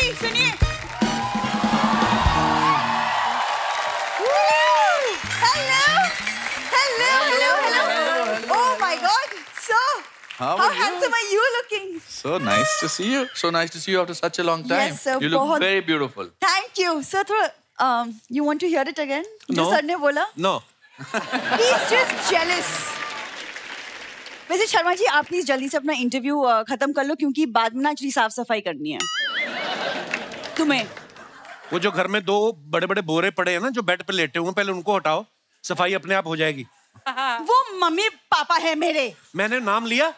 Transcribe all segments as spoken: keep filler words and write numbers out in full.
सुनिए। Hello, hello, hello, hello. Oh my God, sir. How, How handsome are you looking? So nice to see you. So nice to see you after such a long time. Yes, sir. You look बहुत... very beautiful. Thank you, sir. थोड़ा, um, you want to hear it again? No. जो sir ने बोला? No. He's just jealous. वैसे शर्मा जी, आप please जल्दी से अपना इंटरव्यू खत्म कर लो क्योंकि बाद में ना एक्चुअली साफ सफाई करनी है तुम्हें। वो जो घर में दो बड़े बड़े बोरे पड़े हैं ना जो बेड पे लेटे हुए, पहले उनको हटाओ, सफाई अपने आप हो जाएगी। वो मम्मी पापा है मेरे। मैंने नाम लिया।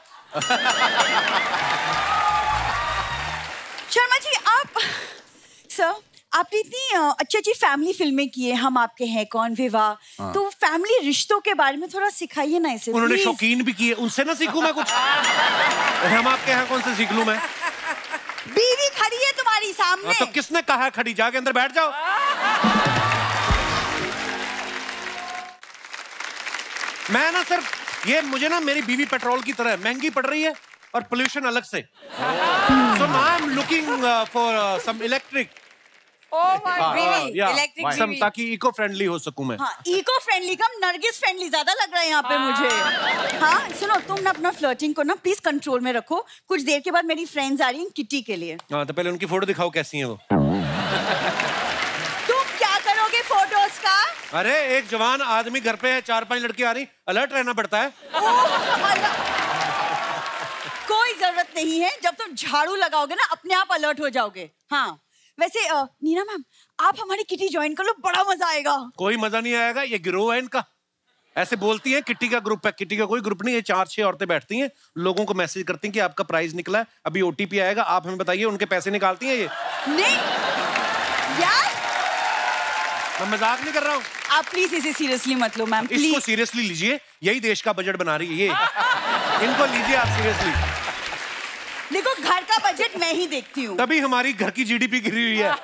शर्मा जी, आप सर आपने इतनी अच्छी अच्छी फैमिली फिल्में की है, हम आपके हैं कौन, विवाह, हाँ। तो फैमिली रिश्तों के बारे में थोड़ा सिखाइए ना इसे। उन्होंने शौकीन भी किए, उनसे ना सीखूं मैं कुछ। हम आपके हैं कौन से सीख लूं मैं? बीवी खड़ी है तुम्हारी सामने। तो किसने कहा है खड़ी? जाके अंदर बैठ जाओ। मैं ना सर, ये मुझे ना मेरी बीवी पेट्रोल की तरह महंगी पड़ रही है और पोल्यूशन अलग से। So now I'm looking uh, for uh, some electric. Oh my God, electric बीवी, ताकि इको फ्रेंडली हो सकूं मैं। हाँ, इको फ्रेंडली कम नरगिस फ्रेंडली ज्यादा लग रहा है यहाँ पे मुझे। हाँ सुनो, तुम ना अपना फ्लर्टिंग को ना प्लीज कंट्रोल में रखो, कुछ देर के बाद मेरी फ्रेंड्स आ रही हैं किटी के लिए। हाँ तो पहले उनकी फोटो दिखाओ कैसी है वो। तुम क्या करोगे फोटोज का? अरे एक जवान आदमी घर पे है, चार पांच लड़की आ रही, अलर्ट रहना पड़ता है। कोई जरूरत नहीं है, जब तुम झाड़ू लगाओगे ना अपने आप अलर्ट हो जाओगे। हाँ वैसे uh, नीना मैम, आप हमारी किटी ज्वाइन कर लो, बड़ा मजा आएगा। कोई मजा नहीं आएगा, ये गिरोह है इनका। ऐसे बोलती हैं किटी का ग्रुप है, किटी का कोई ग्रुप नहीं है, चार छह औरतें बैठती हैं, लोगों को मैसेज करती हैं कि आपका प्राइज निकला है, अभी ओटीपी आएगा, आप हमें बताइए, उनके पैसे निकालती हैं ये। नहीं यार, मैं मजाक नहीं कर रहा हूँ। आप प्लीज इसे सीरियसली मत लो मैम, इसको सीरियसली लीजिए, यही देश का बजट बना रही है ये। इनको लीजिए आप सीरियसली। देखो घर का बजट मैं ही देखती हूँ, तभी हमारी घर की जीडीपी गिरी हुई है।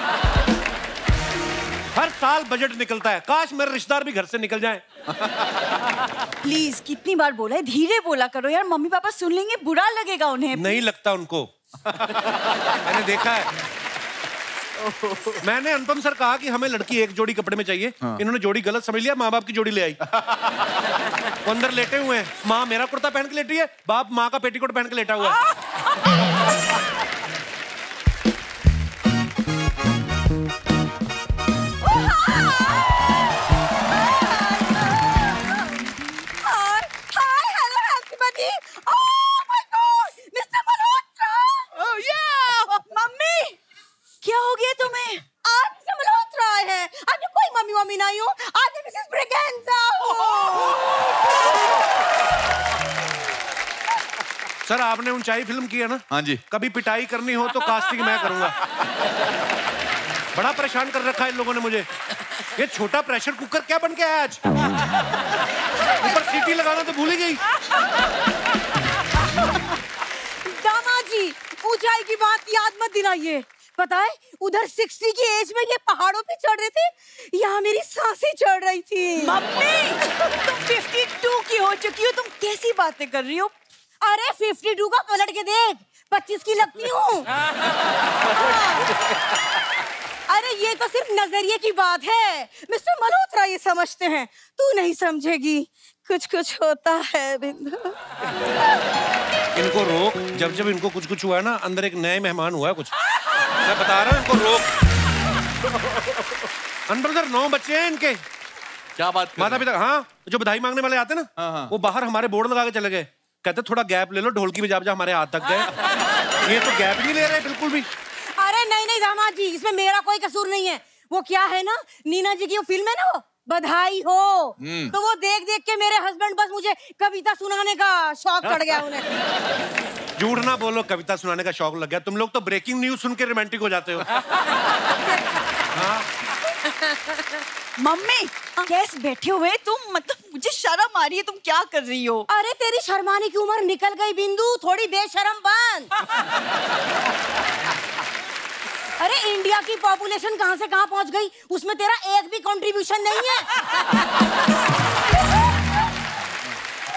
हर साल बजट निकलता है, काश मेरे रिश्तेदार भी घर से निकल जाएं। प्लीज, कितनी बार बोला है, धीरे बोला करो यार, मम्मी पापा सुन लेंगे, बुरा लगेगा उन्हें। नहीं लगता उनको। मैंने देखा है। मैंने अनुपम सर कहा कि हमें लड़की एक जोड़ी कपड़े में चाहिए, हाँ। इन्होंने जोड़ी गलत समझ लिया, माँ बाप की जोड़ी ले आई। वो अंदर लेटे हुए हैं, माँ मेरा कुर्ता पहन के लेटी है, बाप माँ का पेटीकोट पहन के लेटा हुआ है। क्या हो गया तुम्हें? आज से मल्होत्रा है, आज मैं कोई मम्मी मम्मी नहीं हूँ, आज मैं मिसेस ब्रिगेंजा हूँ। सर आपने ऊंचाई फिल्म की है ना? हाँ जी। कभी पिटाई करनी हो तो कास्टिंग मैं करूंगा। बड़ा परेशान कर रखा है इन लोगों ने मुझे। ये छोटा प्रेशर कुकर क्या बन के आया आज? ऊपर सीटी लगाना तो भूल ही गई। दामाद जी, ऊंचाई की बात याद मत दिलाइए। पता है उधर साठ की एज में ये पहाड़ों पे चढ़ रहे थे, यहाँ मेरी सांसें चढ़ रही थी। मम्मी, तुम बावन की हो चुकी हो, तुम कैसी बातें कर रही हो? अरे बावन का पलट के देख, पच्चीस की लगती हूँ। अरे ये तो सिर्फ नजरिए की बात है, मिस्टर मल्होत्रा ये समझते हैं, तू नहीं समझेगी, कुछ कुछ होता है बिंदु। इनको रोक, जब जब इनको कुछ कुछ हुआ है ना, अंदर एक नए मेहमान हुआ है कुछ, मैं बता रहा हूँ, इनको रोक। अंदर उधर नौ बच्चे हैं इनके। क्या बात? माता पिता, हाँ जो बधाई मांगने वाले आते ना, हाँ, हाँ। वो बाहर हमारे बोर्ड लगा के चले गए, कहते थोड़ा गैप ले लो, ढोलकी बजा बजा हमारे हाथ तक गए। ये तो गैप नहीं ले रहे बिल्कुल भी। अरे नहीं नहीं दामाद जी, इसमें मेरा कोई कसूर नहीं है। वो क्या है ना, नीना जी की वो फिल्म है ना, वो बधाई हो, तो वो देख देख के मेरे हस्बैंड बस मुझे कविता सुनाने का शौक चढ़ गया उन्हें। झूठ ना बोलो, कविता सुनाने का शौक लग गया। तुम लोग तो ब्रेकिंग न्यूज सुन के रोमांटिक हो जाते हो। हाँ? मम्मी कैसे बैठे हुए तुम, मतलब मुझे शर्म आ रही है, तुम क्या कर रही हो? अरे तेरी शर्माने की उम्र निकल गई बिंदु, थोड़ी बेशर्म बन। अरे इंडिया की पॉपुलेशन कहां से कहां पहुंच गई, उसमें तेरा एक भी कंट्रीब्यूशन नहीं है।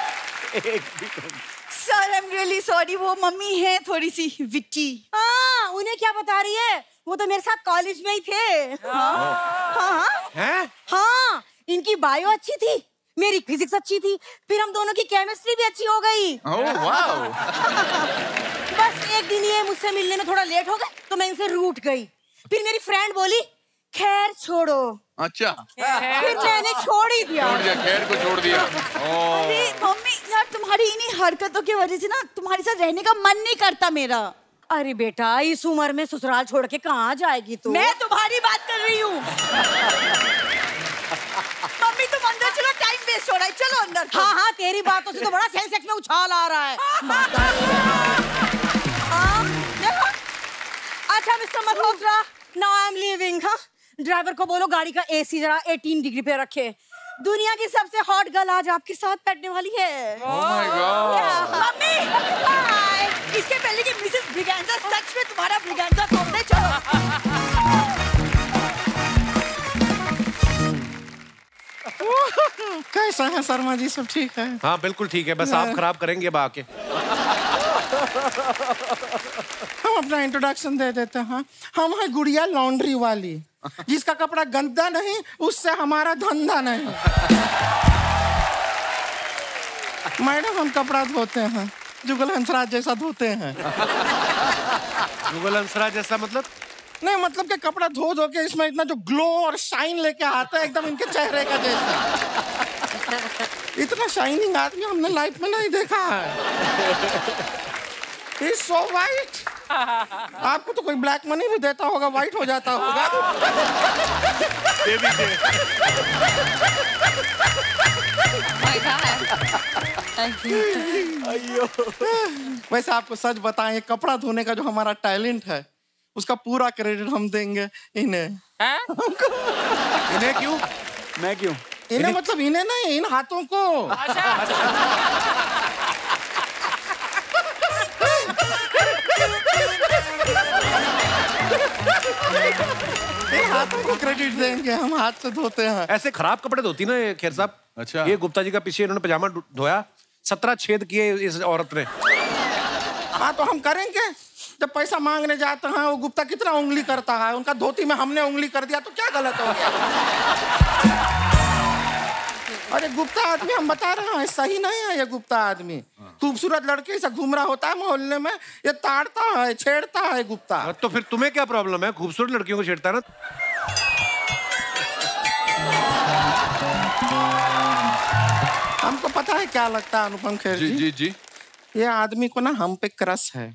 एक भी। Sir I am really sorry, वो मम्मी है थोड़ी सी विट्टी। हाँ उन्हें क्या बता रही है, वो तो मेरे साथ कॉलेज में ही थे। हाँ हाँ हैं? हाँ, इनकी बायो अच्छी थी, मेरी फिजिक्स अच्छी थी, फिर हम दोनों की केमिस्ट्री भी अच्छी हो गई। Oh wow. बस एक दिन ये मुझसे मिलने में थोड़ा लेट हो गए तो मैं इनसे रूठ गई। फिर मेरी फ्रेंड बोली खैर छोड़ो। अच्छा, फिर मैंने छोड़ ही दिया। छोड़ दिया, खैर को छोड़ दिया। अरे मम्मी यार, तुम्हारी इन्हीं हरकतों की वजह से ना तुम्हारे साथ रहने का मन नहीं करता मेरा। अरे बेटा, इस उम्र में ससुराल छोड़ के कहाँ जाएगी तू? मैं तुम्हारी बात कर रही हूँ। मम्मी तुम अंदर चलो, टाइम वेस्ट हो रहा है, चलो अंदर। हाँ हाँ, तेरी बातों से तो बड़ा सेल सेक्स में उछाल आ रहा है। अच्छा mister Malhotra, now I am leaving. हाँ, ड्राइवर को बोलो गाड़ी का एसी जरा अठारह डिग्री पे रखे। दुनिया की सबसे हॉट गर्ल आज आपके साथ बैठने वाली है। Oh my God. Mummy bye. इसके पहले कि मिसेस ब्रिगेंजा सच में तुम्हारा ब्रिगेंजा तोड़ दे, चलो। कैसा है शर्मा जी, सब ठीक है? हाँ बिल्कुल ठीक है, बस आप खराब करेंगे अब आके। हम अपना इंट्रोडक्शन दे देते हैं। हम हैं गुड़िया लॉन्ड्री वाली, जिसका कपड़ा गंदा नहीं उससे हमारा धंधा नहीं। मैडम हम कपड़ा धोते हैं, जुगल हंसराज जैसा धोते हैं। जुगल हंसराज जैसा मतलब? नहीं मतलब कि कपड़ा धो धो के इसमें इतना जो ग्लो और शाइन लेके आता है एकदम इनके चेहरे का जैसा। इतना शाइनिंग आदमी हमने लाइफ में नहीं देखा है। He's so white. आपको तो कोई ब्लैक मनी भी देता होगा, व्हाइट हो जाता होगा। दे भी दे। वैसे आपको सच बताएं, ये कपड़ा धोने का जो हमारा टैलेंट है उसका पूरा क्रेडिट हम देंगे इन्हें। इन्हें क्यों? मैं क्यों? इन्हें मतलब इन्हें नहीं, इन हाथों को। इन हाथों को क्रेडिट देंगे, हम हाथ से धोते हैं। ऐसे खराब कपड़े धोती ना ये खेर साहब। अच्छा, ये गुप्ता जी का पीछे इन्होंने पजामा धोया, सत्रह छेद किए इस औरत ने। हाँ तो हम करेंगे। जब पैसा मांगने जाते हैं वो गुप्ता कितना उंगली करता है, उनका धोती में हमने उंगली कर दिया तो क्या गलत हो गया? अरे गुप्ता आदमी हम बता रहे हैं सही नहीं है। ये गुप्ता आदमी खूबसूरत लड़के से घूम रहा होता है मोहल्ले में, ये ताड़ता है, छेड़ता है गुप्ता। तो फिर तुम्हें क्या प्रॉब्लम है? खूबसूरत लड़कियों को छेड़ता ना। हमको पता है क्या लगता है अनुपम खेर जी जी जी, ये आदमी को ना हम पे क्रश है।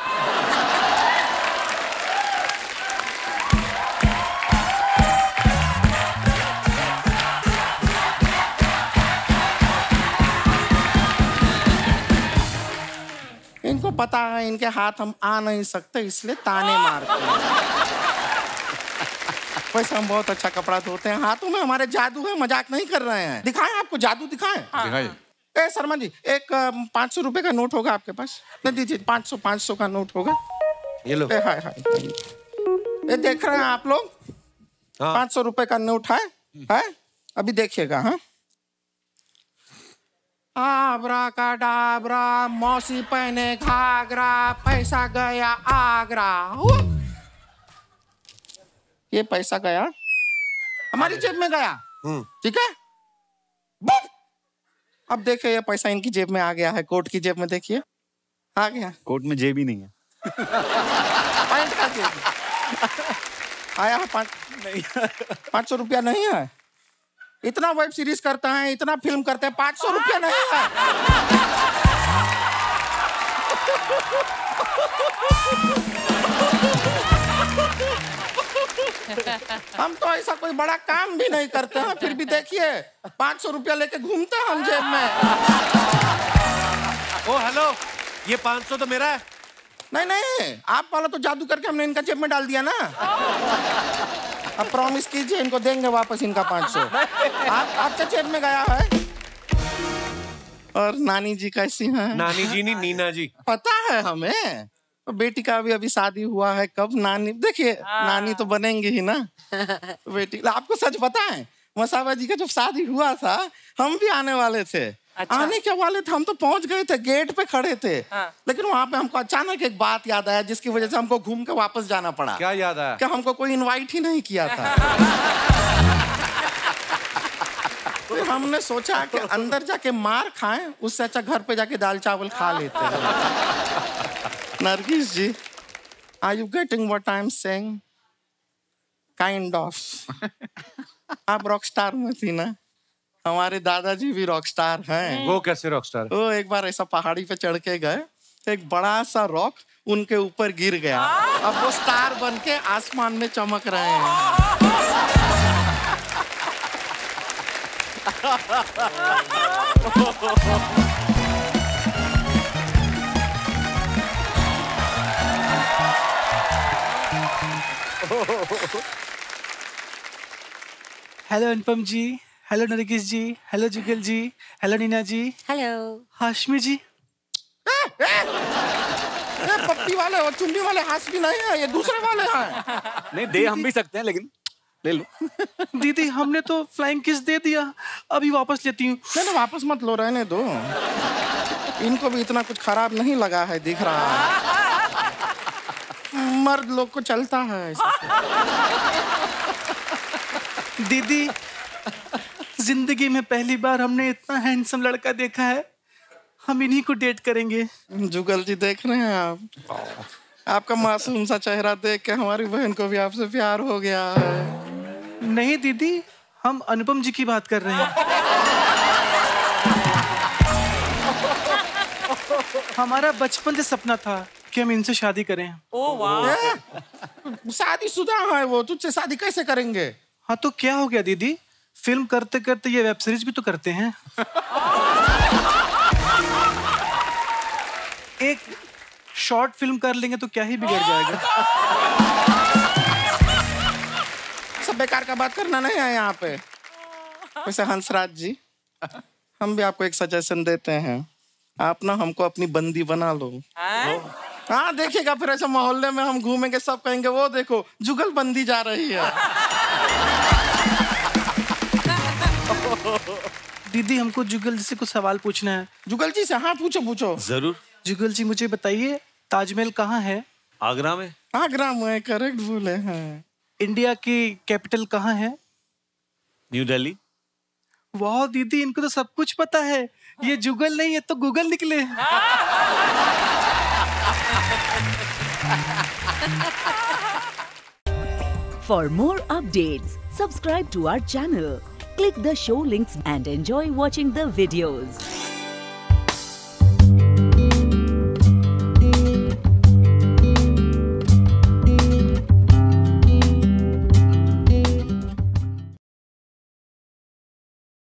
इनको पता है इनके हाथ हम आ नहीं सकते, इसलिए ताने मारते हैं। वैसे हम बहुत अच्छा कपड़ा धोते हैं, हाथों में हमारे जादू है, मजाक नहीं कर रहे हैं। दिखाएं आपको जादू, दिखाएं। दिखाइए। ए शर्मा जी, एक पाँच सौ रुपए का नोट होगा आपके पास? नहीं दीजिए, पाँच सौ पाँच सौ का नोट होगा। ये लो। ए हाय हाय, ये देख रहे हैं आप लोग? हाँ। पाँच सौ रुपए का नोट है, है? अभी देखिएगा। हाँ, आबरा का डाबरा, मौसी पहने घाघरा, पैसा गया आगरा। ये पैसा गया हमारी जेब में गया, ठीक है? अब देखिए ये पैसा इनकी जेब में आ गया है, कोट की जेब में देखिए आ गया। कोट में जेब ही नहीं है। पैंट का जेब आया है। पाँच नहीं, पाँच सौ रुपया नहीं है। इतना वेब सीरीज करते हैं, इतना फिल्म करते हैं, पाँच सौ रुपया नहीं है। हम तो ऐसा कोई बड़ा काम भी नहीं करते हैं, फिर भी देखिए पाँच सौ रुपया लेके घूमते हैं हम जेब में। ओ हेलो, ये पाँच सौ तो मेरा है। नहीं नहीं, आप वाला तो जादू करके हमने इनका जेब में डाल दिया ना। अब प्रॉमिस कीजिए इनको देंगे वापस इनका पाँच सौ। आप आपके जेब में गया है। और नानी जी कैसी हैं? नानी जी नहीं, नीना जी। पता है हमें, बेटी का भी अभी शादी हुआ है। कब नानी, देखिए नानी तो बनेंगी ही ना बेटी। आपको सच पता है, मसाबा जी का जब शादी हुआ था हम भी आने वाले थे, अच्छा। आने के वाले थे, हम तो पहुंच गए थे, गेट पे खड़े थे। हाँ। लेकिन वहां पे हमको अचानक एक बात याद आया जिसकी वजह से हमको घूम के वापस जाना पड़ा। क्या याद आया? कि हमको कोई इनवाइट ही नहीं किया था। तो हमने सोचा कि अंदर जाके मार खाएं, उससे अच्छा घर पे जाके दाल चावल खा लेते हैं। Nargis ji, are you getting what I'm saying? Kind of. आप रॉकस्टार में थी ना, हमारे दादाजी भी रॉकस्टार हैं। वो कैसे रॉकस्टार? वो एक बार ऐसा पहाड़ी पे चढ़ के गए, एक बड़ा सा रॉक उनके ऊपर गिर गया। अब वो स्टार बन के आसमान में चमक रहे हैं। Hello Anupam ji, hello Nargis ji, hello Jugal ji, hello Neena ji, hello Hashmi ji. ए, ए, ए, पप्पी वाले और चुन्नी वाले हाशमी नहीं है, ये दूसरे वाले हैं। नहीं दे हम भी सकते हैं, लेकिन ले लो। दीदी हमने तो फ्लाइंग किस दे दिया, अभी वापस लेती हूँ। नहीं नहीं वापस मत लो, रहने दो। इनको भी इतना कुछ खराब नहीं लगा है, दिख रहा है। मर्द लोग को चलता है ऐसा। दीदी जिंदगी में पहली बार हमने इतना हैंडसम लड़का देखा है, हम इन्हीं को डेट करेंगे। जुगल जी देख रहे हैं आप, आपका मासूम सा चेहरा देख के हमारी बहन को भी आपसे प्यार हो गया है। नहीं दीदी, हम अनुपम जी की बात कर रहे हैं। हमारा बचपन से सपना था कि हम इनसे शादी करें। ओह वाह। शादीशुदा है वो, तुझसे शादी कैसे करेंगे? हाँ तो क्या हो गया दीदी, फिल्म करते करते ये वेब सीरीज भी तो करते हैं। एक शॉर्ट फिल्म कर लेंगे तो क्या ही बिगड़ जाएगा। सब बेकार का बात करना नहीं है यहाँ पे। वैसे हंसराज जी, हम भी आपको एक सजेशन देते हैं, आप ना हमको अपनी बंदी बना लो। हाँ देखिएगा, फिर ऐसे मोहल्ले में हम घूमेंगे, सब कहेंगे वो देखो जुगल बंदी जा रही है। दीदी हमको जुगल जी से कुछ सवाल पूछना है। जुगल जी से? हाँ पूछो पूछो। जरूर। जुगल जी मुझे बताइए, ताजमहल कहाँ है? आगरा में। आगरा में, करेक्ट बोले हैं। इंडिया की कैपिटल कहाँ है? न्यू दिल्ली। वाह दीदी, इनको तो सब कुछ पता है। ये जुगल नहीं है तो गूगल निकले। For more updates, subscribe to our channel, click the show links and enjoy watching the videos.